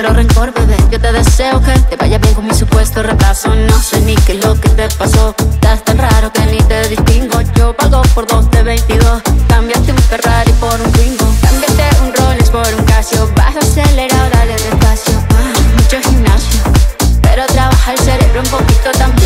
cero rencor, bebé. Yo te deseo que te vaya bien con mi supuesto retraso. No sé ni qué es lo que te pasó. Estás tan raro que ni te distingo. Yo pago por 2 de 22. Cambiaste un Ferrari por un Twingo. Cambiaste un Rolex por un Casio. Vas acelerado, dale despacio. Mucho gimnasio, pero trabaja el cerebro un poquito también.